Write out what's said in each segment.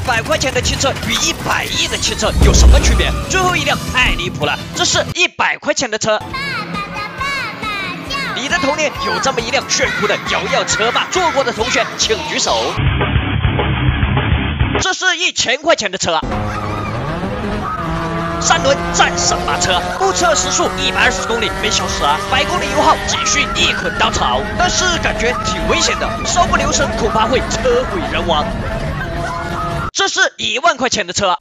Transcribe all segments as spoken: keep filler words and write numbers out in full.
百块钱的汽车与一百亿的汽车有什么区别？最后一辆太离谱了，这是一百块钱的车。你的童年有这么一辆炫酷的摇摇车吗？坐过的同学请举手。这是一千块钱的车。三轮战神马车，目测时速一百二十公里每小时，百公里油耗仅需一捆稻草，但是感觉挺危险的，稍不留神恐怕会车毁人亡。这是一万块钱的车。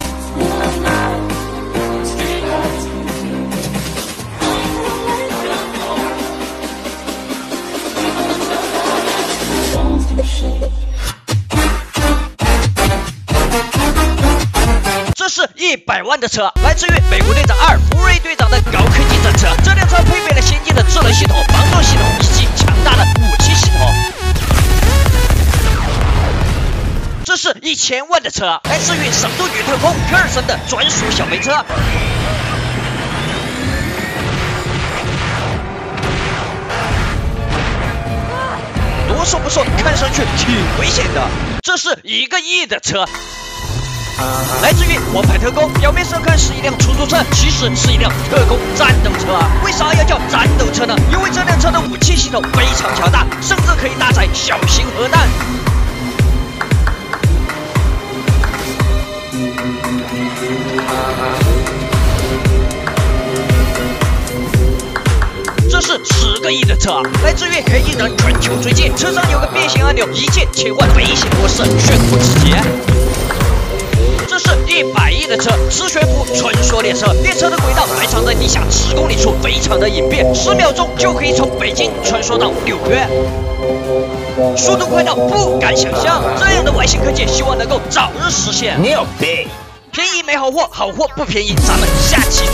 这是一百万的车，来自于美国队长二福瑞队长的高科技战车。这辆车配备了先进的智能系统、防撞系统以及强大的武器系统。这是一千万的车，来自于神盾女特工科尔森的专属小飞车。多说不说，看上去挺危险的。这是一个亿的车。来自于王牌特工，表面上看是一辆出租车，其实是一辆特工战斗车。为啥要叫战斗车呢？因为这辆车的武器系统非常强大，甚至可以搭载小型核弹。这是十个亿的车，来自于黑衣人全球追击，车上有个变形按钮，一键切换飞行模式，炫酷至极。这是一百亿的车，磁悬浮穿梭列车，列车的轨道埋藏在地下十公里处，非常的隐蔽，十秒钟就可以从北京穿梭到纽约，速度快到不敢想象。这样的外星科技，希望能够早日实现。 你有病！ 便宜没好货，好货不便宜，咱们下期。